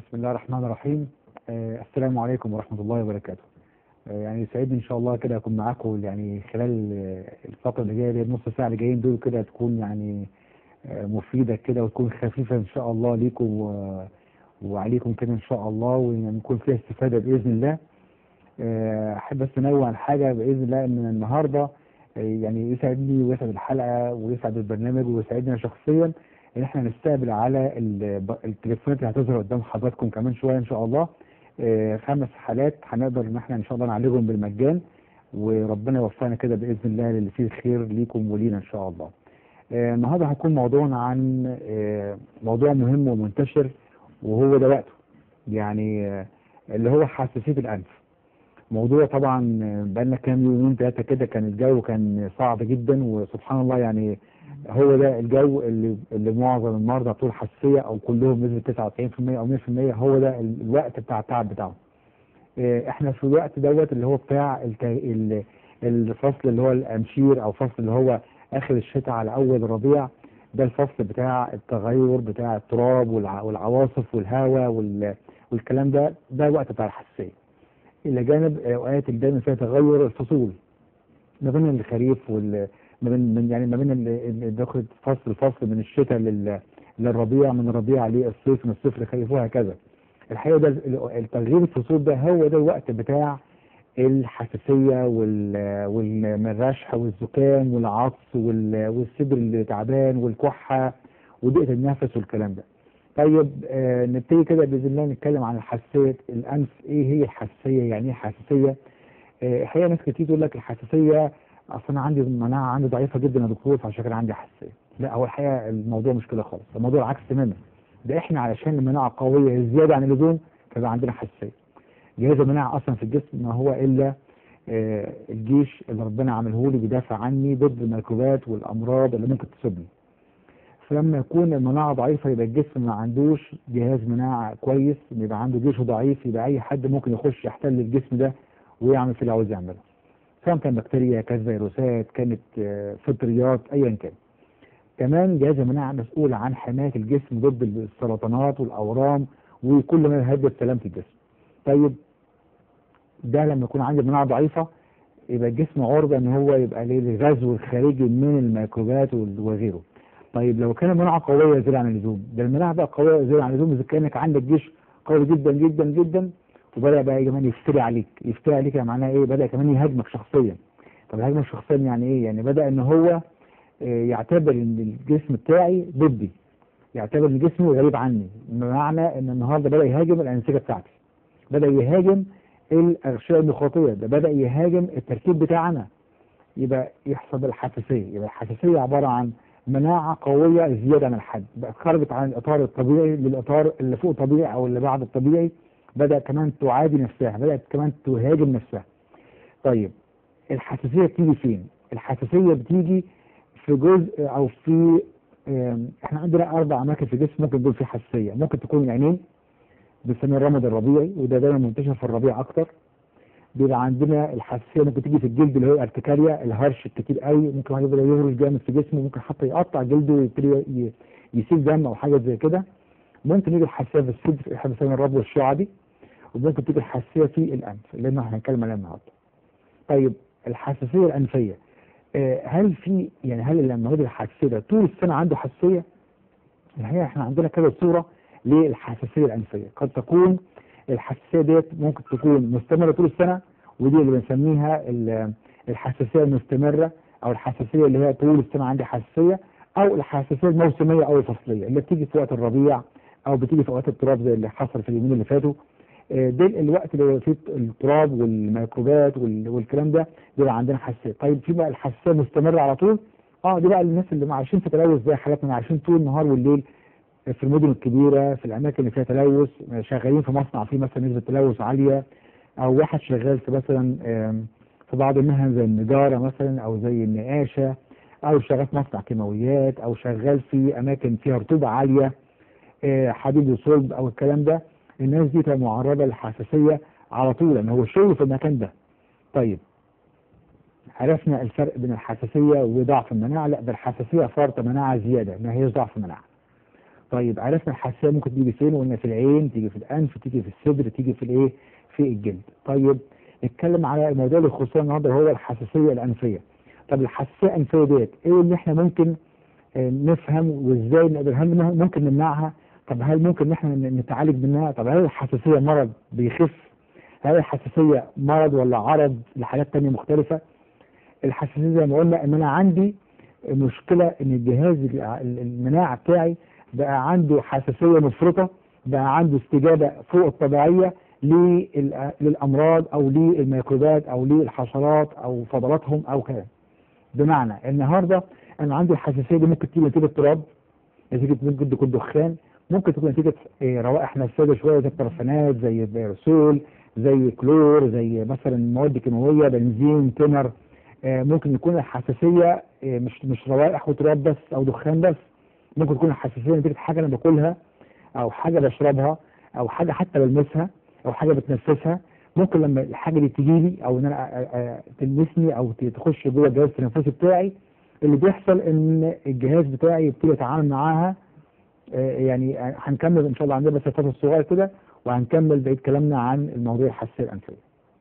بسم الله الرحمن الرحيم. السلام عليكم ورحمة الله وبركاته. يعني يسعدني إن شاء الله كده أكون معاكم يعني خلال الفترة اللي جاية دي، النص ساعة اللي جايين دول كده تكون يعني مفيدة كده وتكون خفيفة إن شاء الله ليكم وعليكم كده إن شاء الله، ويكون فيها استفادة بإذن الله. أحب بس أنوه عن حاجة بإذن الله، إن النهاردة يعني يسعدني ويسعد الحلقة ويسعد البرنامج ويسعدنا شخصيا ان احنا نستقبل على التليفونات اللي هتظهر قدام حضراتكم كمان شويه ان شاء الله 5 حالات هنقدر ان احنا ان شاء الله نعالجهم بالمجان، وربنا يوفقنا كده باذن الله للي فيه الخير ليكم ولينا ان شاء الله. النهارده هيكون موضوعنا عن موضوع مهم ومنتشر، وهو ده وقته يعني اللي هو حساسيه الانف. موضوع طبعا بقالنا كام يومين 3 كده كان الجو كان صعب جدا، وسبحان الله يعني هو ده الجو اللي معظم المرضى بتوع الحساسيه او كلهم بنسبه 99% او 100% هو ده الوقت بتاع التعب بتاعهم. احنا في الوقت دوت اللي هو بتاع الفصل اللي هو الامشير، او فصل اللي هو اخر الشتاء على اول الربيع. ده الفصل بتاع التغير بتاع التراب والعواصف والهواء والكلام ده وقت بتاع الحساسيه، الى جانب اوقات اللي دايما فيها تغير الفصول ما بين الخريف ما بين دخل فصل من الشتاء للربيع، من الربيع للصيف، من الصيف للخريف، وهكذا. الحقيقه ده التغيير الفصول ده هو ده الوقت بتاع الحساسيه والرشح والزكام والعطس والصدر اللي تعبان والكحه وضيقه النفس والكلام ده. طيب نبتدي كده باذن الله نتكلم عن حساسيه الانف. ايه هي الحساسيه؟ يعني ايه حساسيه؟ الحقيقه ناس كتير تقول لك الحساسيه اصل انا عندي المناعه عندي ضعيفه جدا يا دكتور فعشان كده عندي حساسيه. لا، هو الحقيقه الموضوع مش كده خالص، الموضوع العكس تماما. ده احنا علشان المناعه قويه زياده عن اللزوم فبقى عندنا حساسيه. جهاز المناعه اصلا في الجسم ما هو الا الجيش اللي ربنا عمله لي بيدافع عني ضد الميكروبات والامراض اللي ممكن تصيبني. فلما يكون المناعه ضعيفه يبقى الجسم ما عندوش جهاز مناعه كويس، يبقى عنده جيش ضعيف، يبقى اي حد ممكن يخش يحتل الجسم ده ويعمل في اللي عاوز يعمله، سواء كان بكتيريا، كانت فيروسات، كانت فطريات، ايا كان. كمان جهاز المناعه مسؤول عن حمايه الجسم ضد السرطانات والاورام وكل ما يهدد سلامه الجسم. طيب ده لما يكون عندي مناعه ضعيفه يبقى الجسم عرضه ان هو يبقى ليه الغزو الخارجي من الميكروبات وغيره. طيب لو كان المناعه قويه زياده عن اللزوم، ده المناعه بقى قويه زياده عن اللزوم اذا كانك عندك جيش قوي جدا جدا جدا، وبدا بقى كمان يفتري عليك. يعني معناها ايه؟ بدا كمان يهاجمك شخصيا. طب يهاجمك شخصيا يعني ايه؟ يعني بدا ان هو يعتبر ان الجسم بتاعي ضدي، يعتبر ان جسمي غريب عني، بمعنى ان النهارده بدا يهاجم الانسجه بتاعتي، بدا يهاجم الاغشيه المخاطيه، ده بدا يهاجم التركيب بتاعنا. يبقى يحصل الحساسيه. يبقى الحساسيه عباره عن مناعه قويه زياده عن الحد، بقت خرجت عن الاطار الطبيعي للاطار اللي فوق الطبيعي او اللي بعد الطبيعي، بدات كمان تعادي نفسها، بدات كمان تهاجم نفسها. طيب الحساسيه بتيجي فين؟ الحساسيه بتيجي في جزء او في احنا عندنا 4 اماكن في الجسم ممكن يكون في حساسيه. ممكن تكون العينين، بنسميه الرمد الربيعي، وده دايما منتشر في الربيع اكتر. بيبقى عندنا الحساسيه ممكن تيجي في الجلد اللي هو الارتكاريا، الهرش الكتير قوي، ممكن واحد يبدا يهرش جامد في جسمه، ممكن حتى يقطع جلده ويبتدي يسيل دم او حاجه زي كده. ممكن يجي الحساسيه في الصدر، احنا بنسميها الربو الشعبي. وممكن تيجي الحساسيه في الانف اللي احنا هنتكلم عليها النهارده. طيب الحساسيه الانفيه، هل المريض الحساسيه ده طول السنه عنده حساسيه؟ الحقيقه احنا عندنا كذا صوره للحساسيه الانفيه. قد تكون الحساسيه ديت ممكن تكون مستمره طول السنه، ودي اللي بنسميها الحساسيه المستمره، او الحساسيه اللي هي طول السنه عندي حساسيه، او الحساسيه الموسميه او الفصليه اللي بتيجي في وقت الربيع او بتيجي في اوقات التراب زي اللي حصل في اليومين اللي فاتوا. ده الوقت اللي فيه التراب والميكروبات والكلام ده بيبقى عندنا حساسيه. طيب في بقى الحساسيه المستمره على طول، دي بقى الناس اللي عايشين في تلوث زي حالاتنا، عايشين طول النهار والليل في المدن الكبيره، في الاماكن اللي فيها تلوث، شغالين في مصنع فيه مثلا نسبه تلوث عاليه، او واحد شغال في مثلا في بعض المهن زي النجاره مثلا، او زي النقاشه، او شغال في مصنع كيماويات، او شغال في اماكن فيها رطوبه عاليه، حديد وصلب او الكلام ده. الناس دي تبقى معرضه للحساسيه على طول لان هو الشغل في المكان ده. طيب عرفنا الفرق بين الحساسيه وضعف المناعه. لا، ده الحساسيه فرط مناعه زياده، ما هيش ضعف مناعه. طيب عرفنا الحساسيه ممكن تيجي فين، وقلنا في العين، تيجي في الانف، تيجي في الصدر، تيجي في الايه، في الجلد. طيب نتكلم على الموضوع اللي خصوصا النهارده هو الحساسيه الانفيه. طب الحساسيه الانفيه ديت ايه اللي احنا ممكن نفهم وازاي نقدر، هل ممكن نمنعها؟ طب هل ممكن ان احنا نتعالج منها؟ طب هل الحساسيه مرض بيخف؟ هل الحساسيه مرض ولا عرض لحاجات تانية مختلفه؟ الحساسيه زي ما قلنا ان انا عندي مشكله ان الجهاز المناعه بتاعي بقى عنده حساسيه مفرطه، بقى عنده استجابه فوق الطبيعيه للامراض او للميكروبات او للحشرات او فضلاتهم او كده. بمعنى النهارده انا عندي الحساسيه دي ممكن تيجي نتيجه تراب، نتيجه ممكن تكون دخان، ممكن تكون نتيجه روائح نفاذه شويه زي البرفانات، زي البيرسول، زي كلور، زي مثلا مواد كيماويه، بنزين، تنر. ممكن يكون الحساسيه مش روائح وتراب بس او دخان بس، ممكن تكون الحساسيه نتيجه حاجه انا باكلها او حاجه بشربها او حاجه حتى بلمسها او حاجه بتنفسها. ممكن لما الحاجه دي تجي لي او ان انا تلمسني او تخش جوه الجهاز التنفسي بتاعي، اللي بيحصل ان الجهاز بتاعي يبتدي يتعامل معاها. يعني هنكمل ان شاء الله عندنا بس الفتره الصغيره كده، وهنكمل بقيه كلامنا عن الموضوع الحساسيه الانفيه.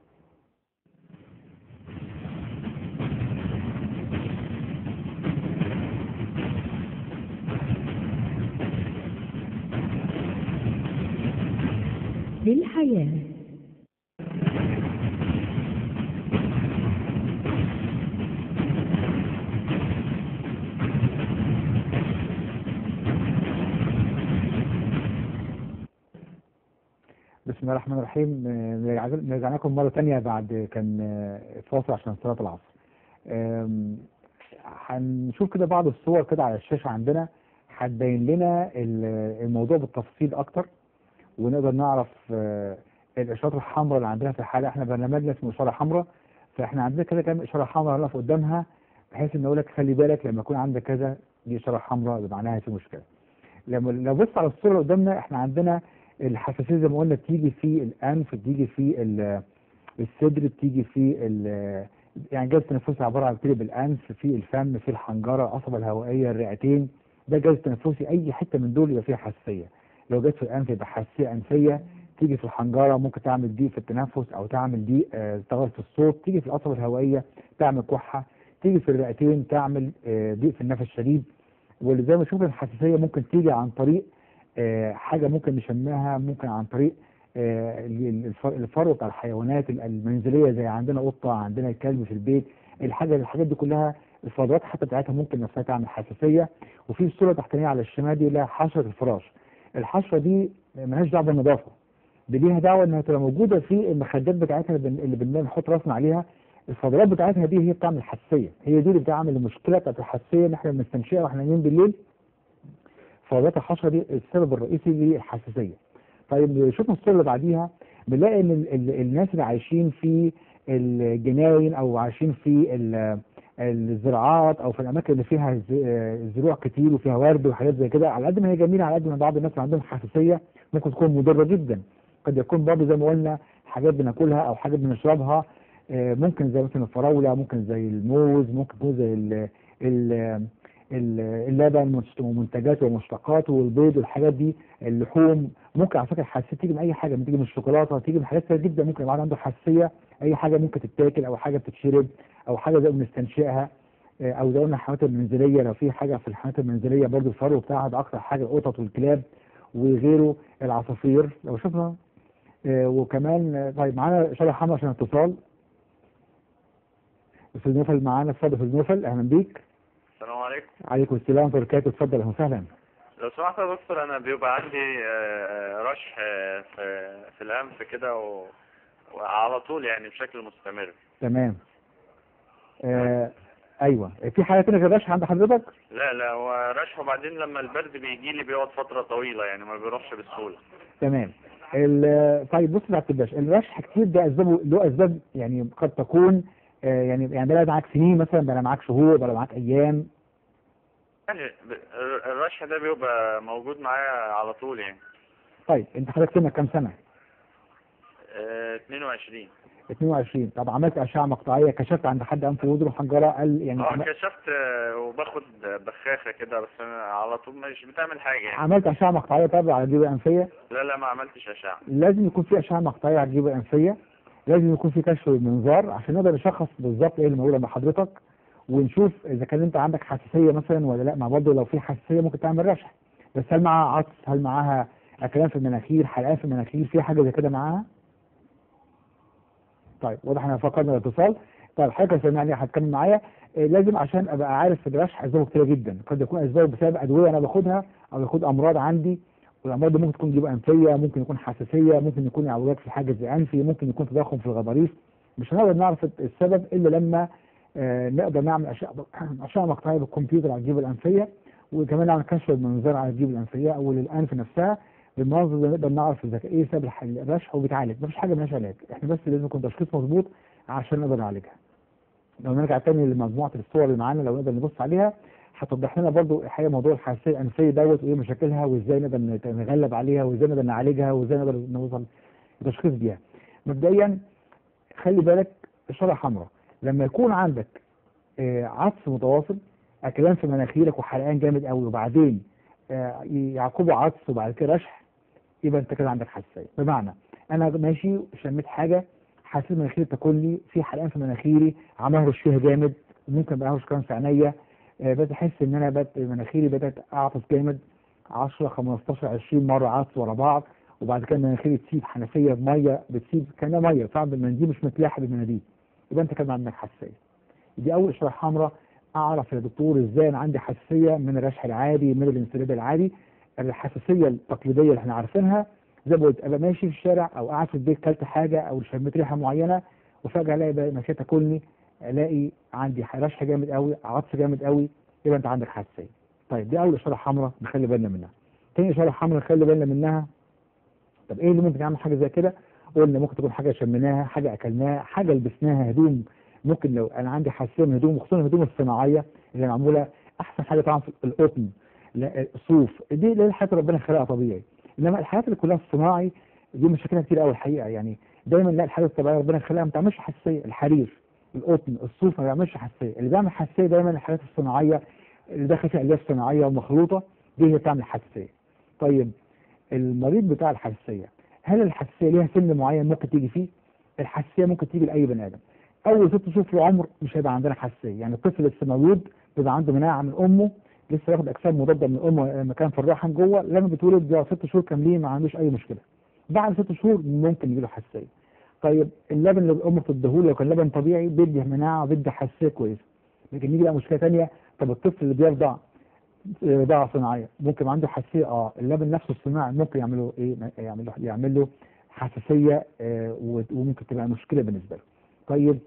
للحياة. بسم الله الرحمن الرحيم. نرجع لكم مره ثانيه بعد كان فاصل عشان صلاه العصر. هنشوف كده بعض الصور كده على الشاشه عندنا، هتبين لنا الموضوع بالتفصيل اكتر، ونقدر نعرف الاشارات الحمراء اللي عندنا في الحاله. احنا برنامجنا اسمه اشاره حمراء، فاحنا عندنا كده كام اشاره حمراء نقف قدامها بحيث ان اقول لك خلي بالك لما يكون عندك كذا دي اشاره حمراء بمعناها في مشكله. لو بص على الصوره اللي قدامنا، احنا عندنا الحساسيه زي ما قلنا بتيجي في الانف، بتيجي في الصدر، بتيجي في يعني الجهاز التنفسي عباره عن بتيجي بالانف، في الفم، في الحنجره، القصبه الهوائيه، الرئتين. ده الجهاز التنفسي، اي حته من دول يبقى فيها حساسيه. لو جت في الانف يبقى حساسيه انفيه، تيجي في الحنجره ممكن تعمل ضيق في التنفس او تعمل ضيق تغير في الصوت، تيجي في القصبه الهوائيه تعمل كحه، تيجي في الرئتين تعمل ضيق في النفس الشديد. وزي ما شوف الحساسيه ممكن تيجي عن طريق حاجه ممكن نسميها، ممكن عن طريق الفرو بتاع الحيوانات المنزليه، زي عندنا قطه، عندنا كلب في البيت. الحاجات دي كلها الفضلات حتى بتاعتها ممكن نفسها تعمل حساسيه. وفي الصوره التحتانيه على الشمال دي لها حشره الفراش. الحشره دي مالهاش دعوه بالنظافه، دي ليها دعوه انها تبقى موجوده في المخدات بتاعتها اللي بنحط راسنا عليها. الفضلات بتاعتها دي هي بتعمل حساسيه، هي دي اللي بتعمل المشكله بتاعت الحساسيه اللي احنا بنستنشقها واحنا نايمين بالليل. فضلات الحشره دي السبب الرئيسي للحساسيه. طيب شوفنا الصوره اللي بعديها، بنلاقي ان الناس اللي عايشين في الجناين او عايشين في الزراعات او في الاماكن اللي فيها زروع كتير وفيها ورد وحاجات زي كده، على قد ما هي جميله على قد ما بعض الناس اللي عندهم حساسيه ممكن تكون مضره جدا. قد يكون برضه زي ما قلنا حاجات بناكلها او حاجات بنشربها، ممكن زي مثلا الفراوله، ممكن زي الموز، ممكن تكون زي اللبن ومنتجاته ومشتقاته والبيض والحاجات دي، اللحوم. ممكن على فكره الحساسيه تيجي من اي حاجه، ممكن تيجي من الشوكولاته، تيجي من حاجات كتير جدا. ممكن يبقى عنده حساسيه اي حاجه ممكن تتاكل او حاجه بتتشرب او حاجه زي بنستنشقها، او زي قلنا الحيوانات المنزليه. لو في حاجه في الحيوانات المنزليه برضه الفرو بتاعها ده اكتر حاجه، القطط والكلاب وغيره، العصافير لو شفنا. وكمان طيب معانا اشاره حمراء عشان اتصال. استاذ نوفل معانا، اتفضل استاذ نوفل، اهلا بيك. السلام عليكم. عليكم السلام ورحمه الله وبركاته، اتفضل اهلا وسهلا. لو سمحت يا دكتور، انا بيبقى عندي رشح في الانف كده وعلى طول يعني بشكل مستمر. تمام. ايوه، في حاجه تانية غير الرشح عند حضرتك؟ لا هو رشح، وبعدين لما البرد بيجي لي بيقعد فتره طويله يعني ما بيروحش بسهوله. تمام. طيب بص يا الباشا، الرشح كتير ده اسبابه له اسباب، يعني قد تكون يعني بقى معاك سنين مثلا، بقى معاك شهور، بقى معاك ايام. يعني الرشح ده بيبقى موجود معايا على طول يعني. طيب انت حضرتك سنك كام سنه؟ 22. 22. طب عملت اشعه مقطعيه، كشفت عند حد انف واذن وحنجره، قال يعني كشفت وباخد بخاخة كده، بس أنا على طول مش بتعمل حاجة يعني. عملت اشعه مقطعيه طب على الجيوب الانفيه؟ لا ما عملتش أشعة. لازم يكون في اشعه مقطعيه على الجيوب الانفيه، لازم يكون في كشف بالمنظار عشان نقدر نشخص بالظبط ايه اللي موجود عند حضرتك، ونشوف اذا كان انت عندك حساسيه مثلا ولا لا. ما برضه لو في حساسيه ممكن تعمل رشح، بس هل معاها عطس، هل معاها اكلام في المناخير، حلقان في المناخير، في حاجه زي كده معاها؟ طيب واضح احنا فقدنا الاتصال. طيب حضرتك سامعني هتكمل معايا. لازم عشان ابقى عارف الرشح اسبابه كتير جدا، قد يكون اسبابه بسبب ادويه انا باخدها او باخد امراض عندي، والامراض دي ممكن تكون جيوب انفيه، ممكن يكون حساسيه، ممكن يكون عوجات في الحاجز الانفي، ممكن يكون تضخم في الغضاريف. مش هنقدر نعرف السبب الا لما نقدر نعمل اشعه مقطعيه بالكمبيوتر على الجيوب الانفيه، وكمان نعمل كشف بالمنظار على الجيوب الانفيه او للانف نفسها. بالمنظر ده نقدر نعرف اذا ايه سبب الرشح وبيتعالج. مفيش حاجه مالهاش علاج، احنا بس لازم يكون تشخيص مظبوط عشان نقدر نعالجها. لو نرجع تاني لمجموعه الصور اللي معانا، لو نقدر نبص عليها هتوضح لنا برضو الحقيقه موضوع الحساسيه الانفيه دوت وايه مشاكلها، وازاي نقدر نتغلب عليها، وازاي نقدر نعالجها، وازاي نقدر نوصل لتشخيص بيها. مبدئيا خلي بالك اشاره حمراء لما يكون عندك عطس متواصل، اكلام في مناخيرك وحرقان جامد قوي، وبعدين يعقبه عطس وبعد كده رشح، يبقى انت كده عندك حساسيه. بمعنى انا ماشي شميت حاجه، حسيت مناخيري تاكلني، في حرقان في مناخيري، عمال اهرش فيها جامد، ممكن بقى اهرش كمان في عينيا، بدات احس ان انا مناخيري بدات اعطس جامد 10 15 20 مره عطس ورا بعض، وبعد كده مناخيري تسيب حنفيه بميه، بتسيب كانها ميه طبعا بالمنديل مش متلاحق بالمناديل، يبقى انت كده عندك حساسيه. دي اول اشاره حمراء اعرف يا دكتور ازاي انا عندي حساسيه من الرشح العادي، من الانسداد العادي. الحساسيه التقليديه اللي احنا عارفينها زي ما قلت، ابقى ماشي في الشارع او قاعد في البيت كلت حاجه او شميت ريحه معينه، وفجاه الاقي بقى مناخيري تاكلني، الاقي عندي رشح جامد قوي، عطس جامد قوي، يبقى انت عندك حساسيه. طيب دي اول اشاره حمراء نخلي بالنا منها. تاني اشاره حمراء نخلي بالنا منها، طب ايه اللي ممكن يعمل حاجه زي كده؟ قلنا ممكن تكون حاجه شميناها، حاجه اكلناها، حاجه لبسناها، هدوم. ممكن لو انا عندي حساسيه من الهدوم، وخصوصا الهدوم الصناعيه اللي معموله، احسن حاجه طبعا في القطن، الصوف، دي اللي الحاجات اللي ربنا خلقها طبيعي. انما الحاجات اللي كلها الصناعي دي مشاكلها كتير قوي الحقيقه. يعني دايما لا، الحاجات الطبيعيه ربنا خلقها ما بتعملش حساسيه، الحرير، القطن، الصوف ما بيعملش حساسيه. اللي بيعمل حساسيه دايما الحاجات الصناعيه اللي داخل فيها الياف صناعيه ومخلوطه، دي هي بتعمل حساسيه. طيب المريض بتاع الحساسيه، هل الحساسيه ليها سن معين ممكن تيجي فيه؟ الحساسيه ممكن تيجي لاي بني ادم. اول 6 شهور في العمر مش هيبقى عندنا حساسيه، يعني الطفل لسه مولود بيبقى عنده مناعه من امه، لسه واخد اجسام مضاده من امه مكان في الرحم جوه، لما بيتولد بيقعد 6 شهور كاملين ما عندوش اي مشكله. بعد 6 شهور ممكن يجي له حساسيه. طيب اللبن اللي امه بتديهوله لو كان لبن طبيعي بيدي مناعه وبيدي حساسيه كويسه. لكن يجي بقى مشكله ثانيه، طب الطفل اللي بيرضع رضاعة صناعية ممكن عنده حساسية، اللبن نفسه الصناعي ممكن يعمله ايه، يعمل له حساسية، وممكن تبقى مشكلة بالنسبة له. طيب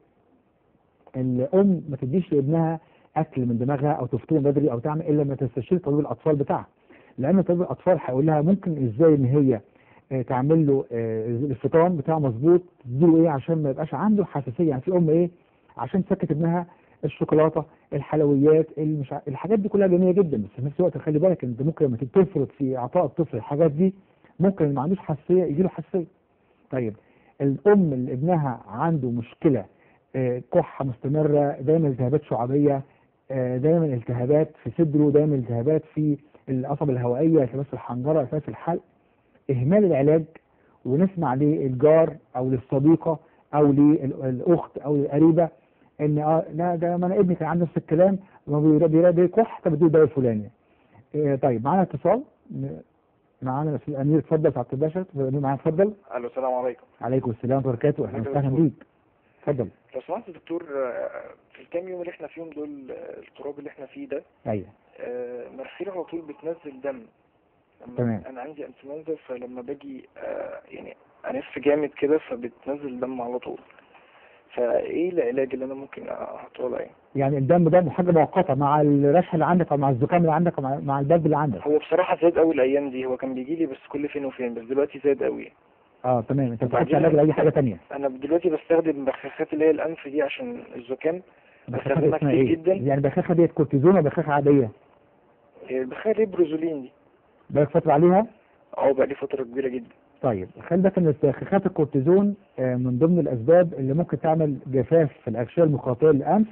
الام ما تديش لابنها اكل من دماغها او تفطره بدري او تعمل الا لما تستشير طبيب الاطفال بتاعها، لان طبيب الاطفال هيقول لها ممكن ازاي ان هي تعمل له الفطام بتاعه مظبوط، تديله ايه عشان ما يبقاش عنده حساسية. يعني في ام ايه عشان تسكت ابنها الشوكولاته، الحلويات، الحاجات دي كلها جميله جدا، بس في نفس الوقت خلي بالك انت ممكن لما تفرط في اعطاء الطفل الحاجات دي ممكن اللي ما عندوش حساسيه يجي له حساسيه. طيب الام اللي ابنها عنده مشكله، كحه مستمره، دايما التهابات شعبيه، دايما التهابات في صدره، دايما التهابات في القصبة الهوائيه، التهابات في الحنجره، التهابات في الحلق، اهمال العلاج ونسمع للجار او للصديقه او للاخت او للقريبه ان لا ده ما انا ابني كان عنده نفس الكلام بيكح، طب اديه الدواء الفلاني. طيب معانا اتصال، معانا الاستاذ امير، اتفضل سعاده الباشا، معانا اتفضل. الو السلام عليكم. عليكم السلام ورحمه الله وبركاته، اهلا وسهلا بيك، اتفضل. لو سمحت يا دكتور، في الكام يوم اللي احنا فيهم دول، التراب اللي احنا فيه ده، ايوه مناخيري على طول بتنزل دم. تمام. انا عندي انفلونزا، فلما باجي يعني انف جامد كده فبتنزل دم على طول. فايه العلاج اللي انا ممكن احطه له؟ يعني الدم ده حاجه مؤقته مع الرشح اللي عندك او مع الزكام اللي عندك او مع البرد اللي عندك؟ هو بصراحه زاد قوي الايام دي، هو كان بيجي لي بس كل فين وفين، بس دلوقتي زاد قوي. تمام. انت بتاخدش علاج لاي حاجه ثانيه؟ انا دلوقتي بستخدم بخاخات اللي هي الانف دي عشان الزكام، بستخدمها كتير إيه؟ جدا. يعني بخاخه ديت كورتيزون ولا بخاخه عاديه؟ البخاخه دي بروزولين دي. بقالك فتره عليها؟ بقى لي فتره كبيره جدا. طيب خلي بالك ان استرخاءات الكورتيزون من ضمن الاسباب اللي ممكن تعمل جفاف في الاغشيه المخاطيه للانف،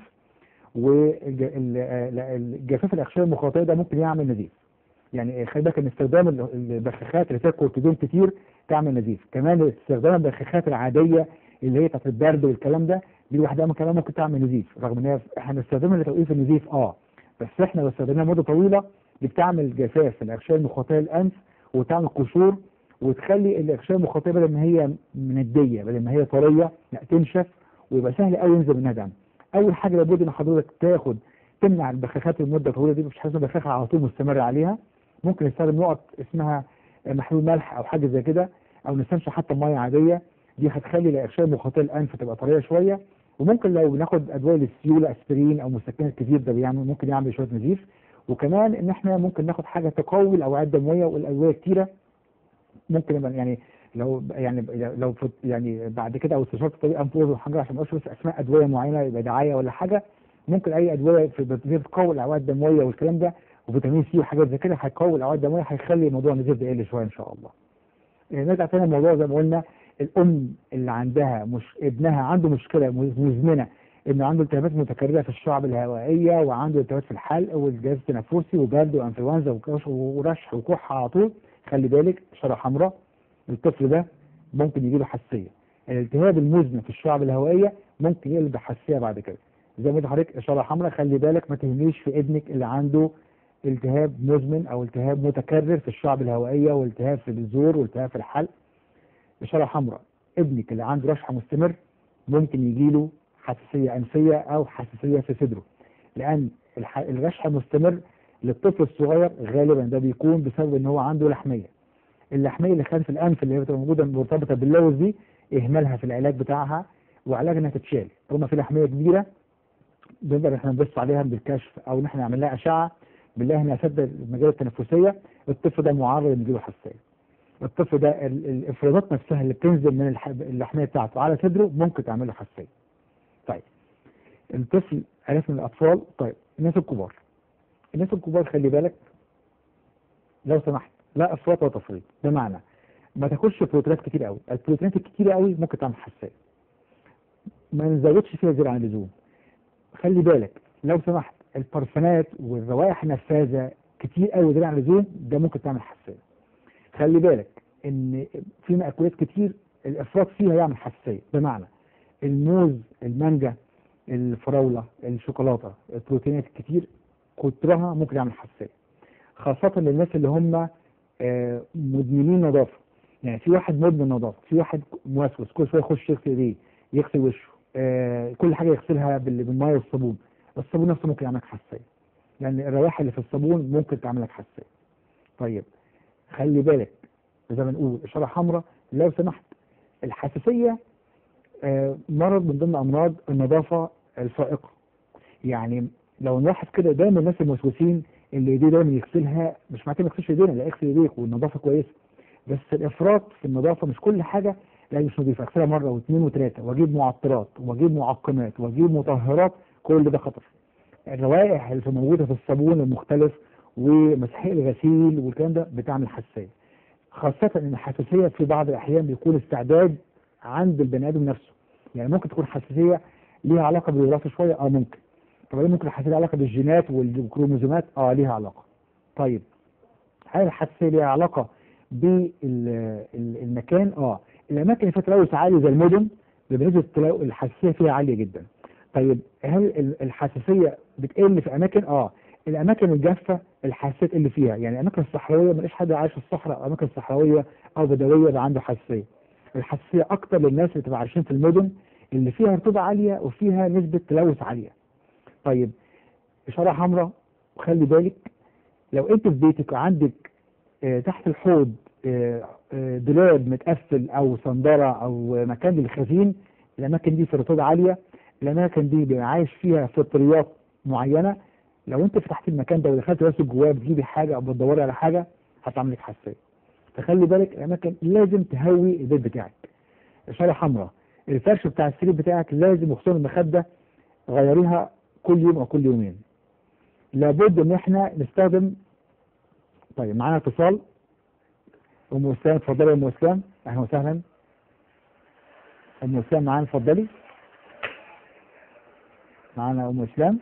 والجفاف الاغشيه المخاطيه ده ممكن يعمل نزيف. يعني خلي بالك ان استخدام البخاخات اللي فيها كورتيزون كتير تعمل نزيف. كمان استخدام البخاخات العاديه اللي هي بتاعت البرد والكلام ده، دي لوحدها كمان ممكن تعمل نزيف، رغم ان احنا بنستخدمها لتوقيف النزيف بس احنا لو استخدمناها مده طويله دي بتعمل جفاف في الاغشيه المخاطيه للانف، وتعمل قشور، وتخلي الاغشيه المخاطيه بدل ما هي منديه، بدل ما هي طريه، لا تنشف، ويبقى سهل قوي ينزل منها دم. اول حاجه لابد ان حضرتك تمنع البخاخات لمده طويله، دي مش حاجه بخاخه على طول مستمر عليها. ممكن نستخدم نقط اسمها محلول ملح او حاجه زي كده، او نستنشق حتى ميه عاديه، دي هتخلي الاغشيه المخاطيه للانف تبقى طريه شويه. وممكن لو بناخد ادويه للسيوله، اسبرين او مسكنات كتير، ده ممكن يعمل شويه نزيف. وكمان ان احنا ممكن ناخد حاجه تقوي الاوعيه الدمويه، والادويه كتيره ممكن يعني لو بعد كده او استشاره طبيب انف واذن وحنجره، عشان ما اقولش بس اسماء ادويه معينه يبقى دعايه ولا حاجه، ممكن اي ادويه بتقوي الاوعيه الدمويه والكلام ده، وفيتامين سي وحاجات زي كده هيقوي الاوعيه الدمويه، هيخلي موضوع النزيف ده يقل شويه ان شاء الله. نرجع تاني الموضوع زي ما قلنا، الام اللي عندها ابنها عنده مشكله مزمنه، انه عنده التهابات متكرره في الشعب الهوائيه، وعنده التهابات في الحلق والجهاز التنفسي وبرد وانفلونزا ورشح وكحه على طول، خلي بالك اشاره حمراء، الطفل ده ممكن يجيله حساسيه. الالتهاب المزمن في الشعب الهوائيه ممكن يقلب بحساسيه بعد كده. زي ما قلت لحضرتك اشاره حمراء، خلي بالك ما تهميش في ابنك اللي عنده التهاب مزمن او التهاب متكرر في الشعب الهوائيه، والتهاب في الزور، والتهاب في الحلق. اشاره حمراء، ابنك اللي عنده رشح مستمر ممكن يجيله حساسيه انفيه او حساسيه في صدره، لان الرشح المستمر للطفل الصغير غالبا ده بيكون بسبب ان هو عنده لحميه. اللحميه اللي خلف الانف اللي هي بتبقى موجوده مرتبطه باللوز دي، اهمالها في العلاج بتاعها، وعلاج انها تتشال. طالما في لحميه كبيره نقدر احنا نبص عليها بالكشف، او ان احنا نعمل لها اشعه بالله انها سد المجال التنفسيه، الطفل ده معرض ان يجيله حساسيه. الطفل ده الافرازات نفسها اللي بتنزل من اللحميه بتاعته على صدره ممكن تعمل له حساسيه. طيب الطفل عرفنا الاطفال. طيب الناس الكبار، الناس الكبار خلي بالك لو سمحت، لا افراط ولا تفريط. بمعنى ما تاكلش بروتينات كتير قوي، البروتينات الكتيره قوي ممكن تعمل حساسيه، ما نزودش فيها زياده عن اللزوم. خلي بالك لو سمحت، البرفانات والروائح النفاذه كتير قوي زياده عن اللزوم ده ممكن تعمل حساسيه. خلي بالك ان في مأكولات كتير الافراط فيها يعمل حساسيه، بمعنى الموز، المانجا، الفراوله، الشوكولاته، البروتينات الكتير كترها ممكن يعمل حساسيه، خاصه للناس اللي هم مدمنين نظافه. يعني في واحد مدمن نظافه، في واحد موسوس كل شويه يخش يغسل ايديه، يغسل وشه، كل حاجه يغسلها بالميه والصابون. الصابون نفسه ممكن يعمل لك حساسيه، لان الروائح اللي في الصابون ممكن تعمل لك حساسيه. طيب خلي بالك زي ما نقول اشاره حمراء لو سمحت، الحساسيه مرض من ضمن امراض النظافه الفائقه. يعني لو نلاحظ كده دايما الناس الموسوسين اللي ايديه دايما يغسلها، مش معنى كده ما تغسلش ايدينا، لا اغسل ايديك والنظافه كويسه، بس الافراط في النظافه مش كل حاجه لا مش نظيفه، اغسلها مره واثنين وثلاثه، واجيب معطرات واجيب معقمات واجيب مطهرات، كل ده خطر. الروائح اللي موجوده في الصابون المختلف ومسحيق الغسيل والكلام ده بتعمل حساسيه، خاصه ان الحساسيه في بعض الاحيان بيكون استعداد عند البني ادم نفسه. يعني ممكن تكون حساسيه ليها علاقه بالوراثه شويه، ممكن. طب ممكن الحساسيه ليها علاقه بالجينات والكروموزومات، ليها علاقه. طيب هل الحساسيه ليها علاقه بالمكان؟ الاماكن اللي فيها تلوث عالي زي المدن بنسبه الحساسيه فيها عاليه جدا. طيب هل الحساسيه بتقل في اماكن؟ الاماكن الجافه الحساسيه اللي فيها، يعني الاماكن الصحراويه مفيش حد عايش في الصحراء او اماكن صحراويه او بدويه يبقى عنده حساسيه. الحساسيه اكتر للناس اللي تبقى عايشين في المدن اللي فيها رطوبه عاليه وفيها نسبه تلوث عاليه. طيب اشاره حمراء، وخلي بالك لو انت في بيتك وعندك تحت الحوض دولاب متقفل او صندره او مكان للخزين، الاماكن دي في رطوبه عاليه، الاماكن دي بيبقى عايش فيها فطريات معينه، لو انت فتحت المكان ده ودخلت راسك جواه بتجيبي حاجه او بتدوري على حاجه هتعمل لك حساسيه. فخلي بالك الاماكن لازم تهوي البيت بتاعك. اشاره حمراء، الفرش بتاع السرير بتاعك لازم، وخصوصا المخده، غيريها كل يوم او كل يومين. لابد ان احنا نستخدم. طيب معانا اتصال. ام اسلام، اتفضلي يا ام اسلام. اهلا وسهلا. ام اسلام معانا، اتفضلي. معانا ام اسلام.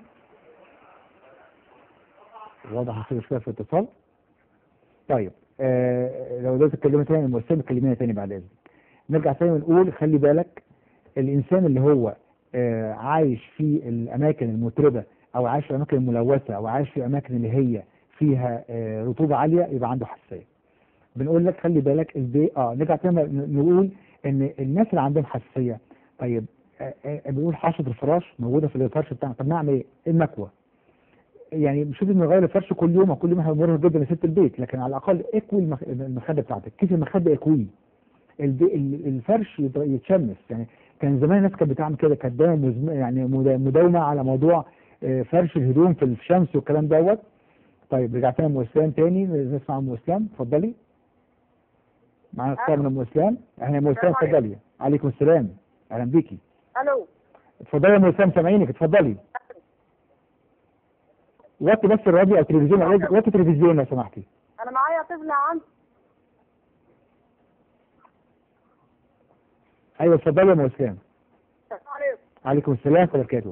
واضح في شويه في الاتصال. طيب لو قدرت تكلمي تاني ام اسلام تكلمينا تاني بعد اذنك. نرجع تاني ونقول خلي بالك الانسان اللي هو عايش في الاماكن المتربه او عايش في الاماكن الملوثه او عايش في الاماكن اللي هي فيها رطوبه عاليه يبقى عنده حساسيه. بنقول لك خلي بالك نرجع تاني نقول ان الناس اللي عندهم حساسيه. طيب بنقول حاشة الفراش موجوده في الفرش بتاعنا، طب نعمل ايه؟ المكوى. يعني مش لازم نغير الفرش كل يوم، وكل يوم هيمر جدا لست البيت، لكن على الاقل اكوي المخده بتاعتك، كيس المخده اكويه. الفرش يتشمس. يعني كان زمان الناس كانت بتعمل كده، كانت دايما يعني مداومه على موضوع فرش الهدوم في الشمس والكلام دوت. طيب رجعت لنا ام اسلام تاني، نسمع ام اسلام، اتفضلي. معانا اتصال من ام اسلام. اهلا يا ام اسلام، اتفضلي. عليكم السلام، اهلا بيكي. الو. اتفضلي يا ام اسلام، سامعينك، اتفضلي. وطي بس الراديو او التلفزيون، وطي التلفزيون لو سمحتي. انا معايا طفل عندي. ايوه اتفضلي يا ام اسلام. السلام عليكم. عليكم السلام ورحمه الله وبركاته.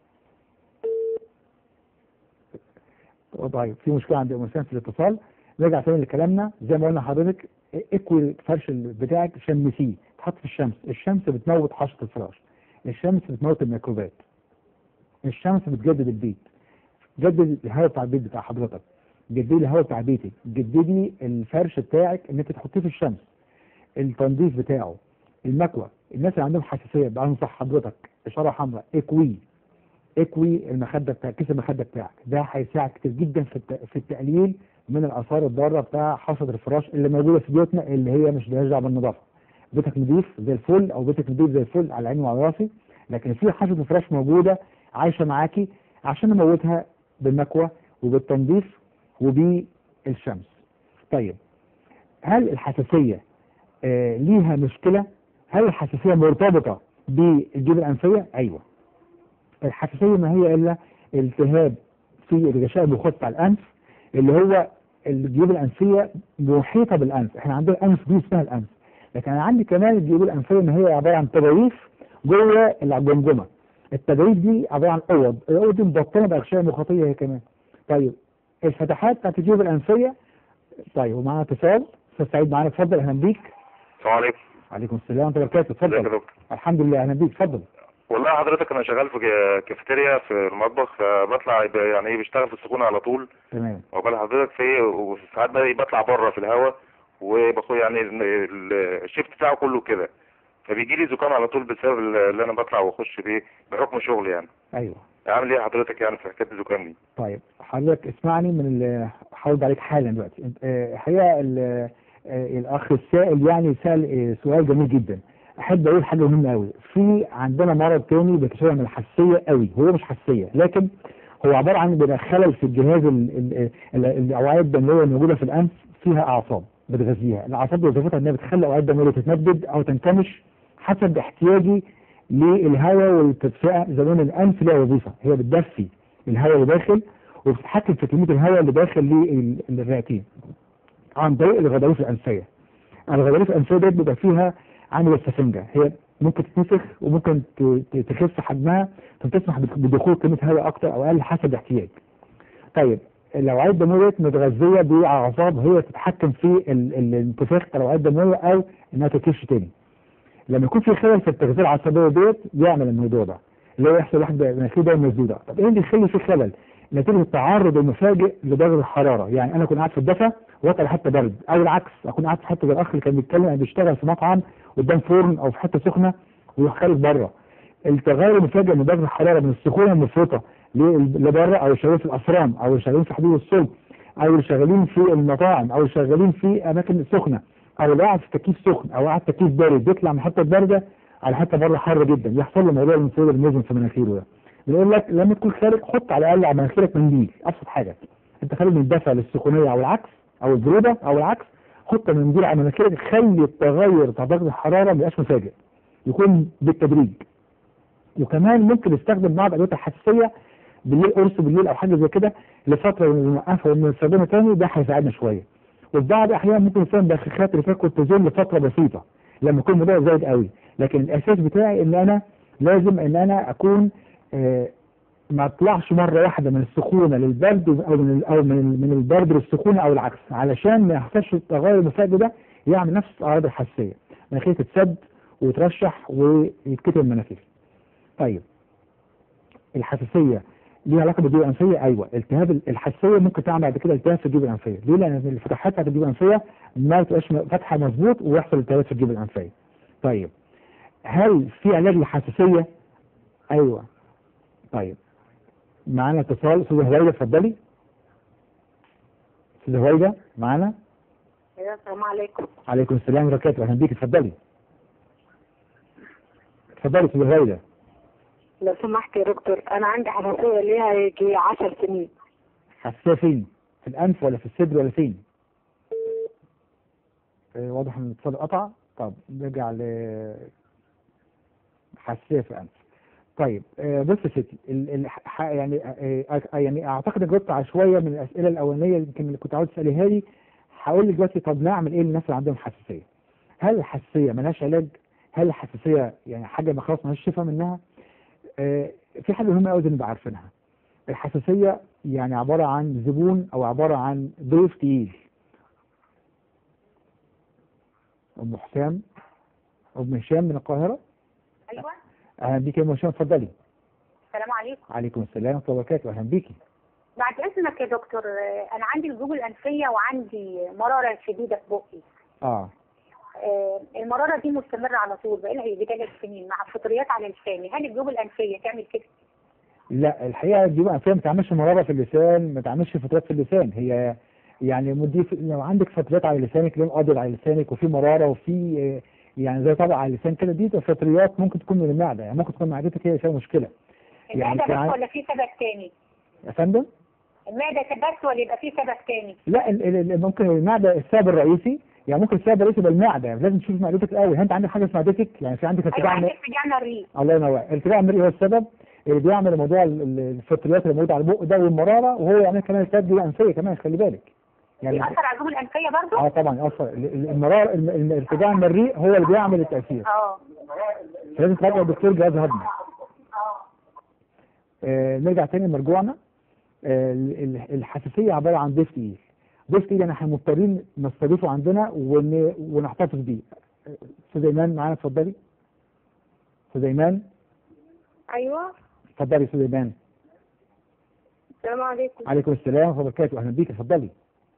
طيب في مشكله عند ام اسلام في الاتصال. نرجع تاني لكلامنا زي ما قلنا لحضرتك، اكوي الفرش بتاعك، شمسيه، تحط في الشمس. الشمس بتموت حاشة الفراش، الشمس بتموت الميكروبات، الشمس بتجدد البيت. جدد الهواء بتاع البيت بتاع حضرتك، جددي الهواء بتاع بيتك، جددي الفرش بتاعك ان انت تحطيه في الشمس. التنظيف بتاعه، المكوى. الناس اللي عندهم حساسيه بنصح حضرتك اشاره حمراء، اكوي المخده بتاعك، كيس المخده بتاعك. ده هيساعد كتير جدا في التقليل من الاثار الضاره بتاع حصى الفراش اللي موجوده في بيوتنا، اللي هي مش لهاش دعوه بالنظافه. بيتك نضيف زي الفل او بيتك نضيف زي الفل على عيني وعلى راسي، لكن في حصى الفراش موجوده عايشه معاكي، عشان نموتها بالمكوى وبالتنظيف وبالشمس. طيب هل الحساسيه ليها مشكله؟ هل الحساسيه مرتبطه بالجيوب الانفيه؟ ايوه. الحساسيه ما هي الا التهاب في الغشاء المخاط بتاع الانف، اللي هو الجيوب الانفيه محيطه بالانف. احنا عندنا الانف دي اسمها الانف، لكن انا عندي كمان الجيوب الانفيه ما هي عباره عن تجاويف جوه الجمجمه. التجاويف دي عباره عن الاوض دي مبطنه باغشاء مخاطيه هي كمان. طيب الفتحات بتاعت الجيوب الانفيه. طيب ومعانا اتصال، استاذ سعيد معانا، اتفضل. اهلا بيك. السلام عليكم. عليكم السلام ورحمه الله وبركاته، اتفضل. ازيك يا دكتور؟ الحمد لله، اهلا بيك، اتفضل. والله حضرتك انا شغال في كافيتيريا في المطبخ، فبطلع يعني ايه بشتغل في السخونه على طول. تمام. وبال حضرتك في ايه، وساعات بطلع بره في الهواء وباخد يعني الشيفت بتاعه كله كده، فبيجي لي زكام على طول بسبب اللي انا بطلع واخش فيه بحكم شغلي يعني. ايوه. اعمل ايه حضرتك يعني في حكايه الزكام دي؟ طيب حضرتك اسمعني من هرد عليك حالا دلوقتي. الحقيقه الاخ السائل يعني سال سؤال جميل جدا. احب اقول حاجه مهمه قوي. في عندنا مرض تاني بيتشابه من الحساسيه قوي، هو مش حساسيه لكن هو عباره عن بيبقى خلل في الجهاز الاوعيه الدمويه الموجوده في الانف، فيها اعصاب بتغذيها. الاعصاب دي وظيفتها انها بتخلي الاوعيه الدمويه تتمدد او تنكمش حسب احتياجي للهواء والتدفئه. زمان الانف لها وظيفه، هي بتدفي الهواء اللي داخل وبتتحكم في كميه الهواء اللي داخل للرئتين عن طريق الغضاريف الانفيه. الغضاريف الانفيه دي بيبقى فيها عامل السفنجه، هي ممكن تتنفخ وممكن تخف حجمها، فتسمح بدخول كميه هواء اكتر او اقل حسب الاحتياج. طيب الاوعيه الدمويه متغذيه باعصاب هي تتحكم في الانتفاخ بتاع الاوعيه الدمويه او انها تكش تاني. لما يكون في خلل في التغذيه العصبيه ديت يعمل الموضوع ده، اللي هو يحصل واحد مناخيره دايما مسدوده. طب ايه اللي يخلي في خلل؟ نتيجه التعرض المفاجئ لدرجه الحراره. يعني انا اكون قاعد في الدفا واطلع حته برد، او العكس اكون قاعد في حته زي الاخ اللي كان بيتكلم يعني بيشتغل في مطعم قدام فرن او في حته سخنه ويروح خارج بره. التغير المفاجئ من درجه الحراره من السخونه المفرطه لبره، او شغالين في الافران او شغالين في حدود الصلب او شغالين في المطاعم او شغالين في اماكن سخنه، او اللي قاعد في تكييف سخن او قاعد في تكييف بارد، بيطلع من حته بارده على حته بره حر جدا، يحصل له موضوع الانفجار المزمن في مناخيره ده. بيقول لك لما تكون خارج حط على الاقل على مناخيرك منديل، ابسط حاجه. انت خارج من الدفا للسخونيه او العكس او البروده او العكس، حط منديل على مناخيرك، خلي التغير بتاع درجه الحراره ما يبقاش مفاجئ، يكون بالتدريج. وكمان ممكن نستخدم بعض ادوات الحساسيه بالليل، قرص بالليل او حاجه زي كده لفتره ونوقفها ونستخدمها تاني، ده هيساعدنا شويه. وفي بعض الاحيان ممكن نستخدم بخاخات اللي فيها كورتيزون لفتره بسيطه، لما يكون الموضوع زايد قوي. لكن الاساس بتاعي ان انا لازم ان انا اكون ما اطلعش مره واحده من السخونه للبرد او من البرد للسخونه او العكس، علشان ما يحصلش التغير المفاجئ ده يعمل نفس الاعراض الحساسيه، مناخيري تتسد وترشح ويتكتم المناخير. طيب الحساسيه ليها علاقه بالجيوب الانفيه؟ ايوه. التهاب الحساسيه ممكن تعمل بعد كده التهاب في الجيوب الانفيه. ليه؟ لان الفتحات بتاعت الجيوب الانفيه ما تبقاش فاتحه مظبوط ويحصل التهاب في الجيوب الانفيه. طيب هل في علاج للحساسيه؟ ايوه. طيب معانا اتصال. استاذه هويده اتفضلي. استاذه هويده معانا. السلام عليكم. عليكم السلام ورحمه الله وبركاته. اهلا بيك. اتفضلي اتفضلي استاذه هويده. لو سمحت يا دكتور، انا عندي حساسيه ليها يجي 10 سنين. حساسيه فين؟ في الانف ولا في الصدر ولا فين؟ واضح ان الاتصال قطع. طب نرجع ل حساسيه في الانف. طيب بص يا ستي، يعني اعتقد انك جاوبت على شويه من الاسئله الاولانيه يمكن اللي كنت عاوز تساليها لي. هقول لك دلوقتي طب نعمل ايه للناس اللي عندهم حساسيه؟ هل الحساسيه مالهاش علاج؟ هل الحساسيه يعني حاجه ما خلاص مالهاش شفاء منها؟ في حاجه مهمه قوي نبقى عارفينها. الحساسيه يعني عباره عن زبون او عباره عن ضيف تقيل. ام حسام، ام هشام من القاهره. ايوه. اهلا بيكي يا ام هشام، اتفضلي. السلام عليكم. عليكم السلام ورحمه الله وبركاته. اهلا بيكي. بعد اذنك يا دكتور، انا عندي الجيوب الانفيه وعندي مراره شديده في بقي. المراره دي مستمره على طول بقى لها يجي 3 سنين مع فطريات على لساني. هل الجيوب الانفيه تعمل كده؟ لا الحقيقه الجيوب الانفيه ما تعملش مراره في اللسان، ما تعملش فترات في اللسان. هي يعني لو عندك فترات على لسانك، لون ابيض على لسانك وفي مراره وفي يعني زي طبقه على اللسان كده، دي فطريات ممكن تكون من المعده، يعني ممكن تكون معدتك هي فيها مشكله. المعده بس ولا في سبب تاني؟ يا فندم؟ المعده بس ولا يبقى في سبب تاني؟ لا ممكن المعده السبب الرئيسي، يعني ممكن السبب الرئيسي يبقى المعده. يعني لازم تشوف معدتك الاول. انت عندك حاجه في معدتك؟ يعني في عندك ارتجاع؟ ايوه عندي ارتجاع مريء. الله ينور. ارتجاع المريء هو السبب اللي بيعمل موضوع الفطريات اللي موجوده على البق ده والمراره، وهو يعمل كمان التهاب جيوب انفيه كمان، خلي بالك. يعني بيأثر على الجيوب الانفيه برضه؟ طبعا يأثر. المراره الارتجاع المريء هو اللي بيعمل التأثير. فلازم تراجع الدكتور جهاز هضمي. نرجع تاني لمرجوعنا. الحساسيه عباره عن ضيف تقيل. ضيف تقيل يعني احنا مضطرين نستضيفه عندنا ونحتفظ بيه. استاذ ايمان معانا، اتفضلي. استاذ ايمان. ايوه. اتفضلي استاذ ايمان. السلام عليكم. عليكم السلام ورحمه الله وبركاته. اهلا بيك. اتفضلي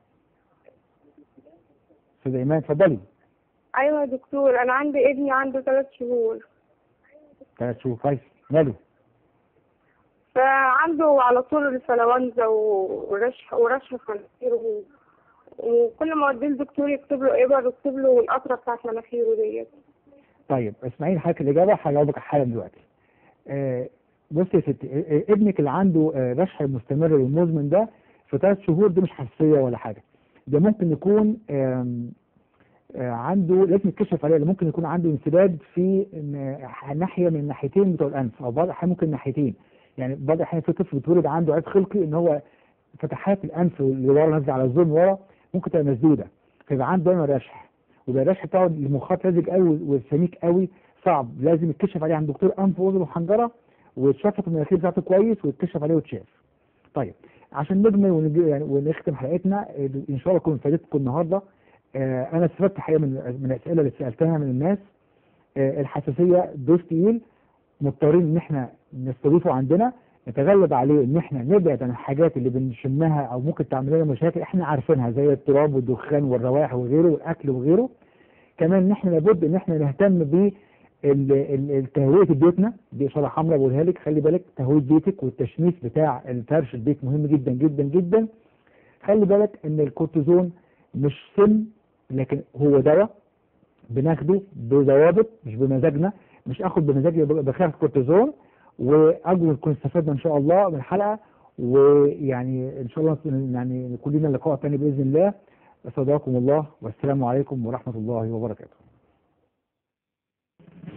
استاذ ايمان، اتفضلي. ايوه يا دكتور، انا عندي ابني عنده 3 شهور. 3 شهور، كويس. ماله؟ فعنده على طول الفلونزا ورشح في مناخيره، وكل ما اوديه الدكتور يكتب له ابر ويكتب له القطره بتاعت مناخيره ديت. طيب اسمعيني حضرتك الاجابه هجاوبك حالا دلوقتي. بصي يا ستي، ابنك اللي عنده رشح مستمر والمزمن ده في 3 شهور دي مش حساسيه ولا حاجه. ده ممكن يكون عنده، لازم يتكشف عليه، ممكن يكون عنده انسداد في ناحيه من الناحيتين بتوع الانف، او بعض الاحيان ممكن ناحيتين. يعني بعض الاحيان في طفل بيتولد عنده عيب خلقي ان هو فتحات الانف اللي ورا نازله على الزون ورا ممكن تبقى مسدوده، فيبقى عنده دايما رشح، وده الرشح بتاعه المخاط لازق قوي وسميك قوي، صعب. لازم يتكشف عليه عند دكتور انف واذن وحنجره، ويتشفط المناخير بتاعته كويس ويتكشف عليه ويتشاف. طيب عشان نجمل ونختم حلقتنا ان شاء الله تكون فادتكم النهارده. انا استفدت حقيقه من الاسئله اللي سالتها من الناس. الحساسيه ضيف تقيل، مضطرين ان احنا نستضيفه عندنا، نتغلب عليه ان احنا نبعد عن الحاجات اللي بنشمها او ممكن تعمل لنا مشاكل احنا عارفينها، زي التراب والدخان والروائح وغيره والاكل وغيره. كمان ان احنا لابد ان احنا نهتم ب تهويه بيتنا. دي اشاره حمراء بقولها لك، خلي بالك تهويه بيتك والتشميس بتاع الفرش البيت مهم جدا جدا جدا. خلي بالك ان الكورتيزون مش سم، لكن هو دواء بناخده بضوابط مش بمزاجنا. مش اخد بمزاجي بخاف كورتيزون. وارجو نكون استفدنا ان شاء الله من الحلقه، ويعني ان شاء الله يعني يكون لنا لقاء ثاني باذن الله. استودعكم الله والسلام عليكم ورحمه الله وبركاته.